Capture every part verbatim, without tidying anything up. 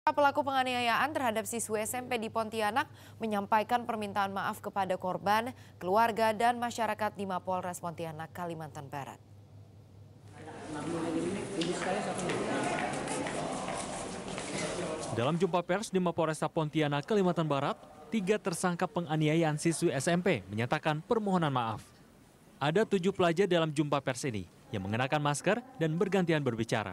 Pelaku penganiayaan terhadap siswi S M P di Pontianak menyampaikan permintaan maaf kepada korban, keluarga, dan masyarakat di Mapolres Pontianak, Kalimantan Barat. Dalam jumpa pers di Mapolres Pontianak, Kalimantan Barat, tiga tersangka penganiayaan siswi S M P menyatakan permohonan maaf. Ada tujuh pelajar dalam jumpa pers ini yang mengenakan masker dan bergantian berbicara.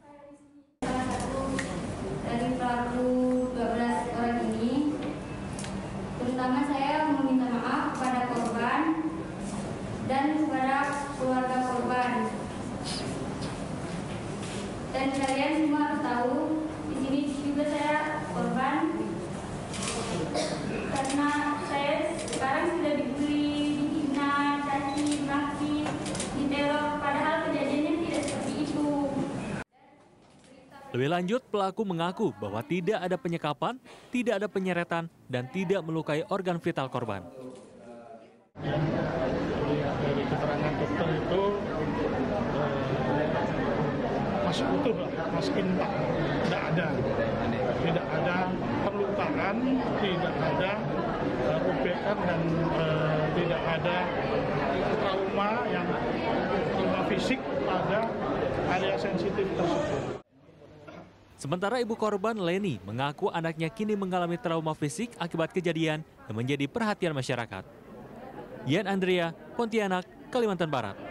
Dari pelaku dua belas orang ini, terutama saya meminta maaf kepada korban dan kepada keluarga korban. Dan kalian semua harus tahu, di sini juga saya korban karena saya sekarang sudah dibully, dihina, caci, maki, diteror, padahal kejadiannya tidak seperti itu. Lebih lanjut, pelaku mengaku bahwa tidak ada penyekapan, tidak ada penyeretan, dan tidak melukai organ vital korban. Dari keterangan dokter itu eh, masih utuh lah, masih intak, tidak ada, tidak ada perlukaan, tidak ada uh, rubekan dan uh, tidak ada trauma yang trauma fisik pada area sensitif tersebut. Sementara ibu korban Leni mengaku anaknya kini mengalami trauma fisik akibat kejadian yang menjadi perhatian masyarakat. Yan Andrea, Pontianak, Kalimantan Barat.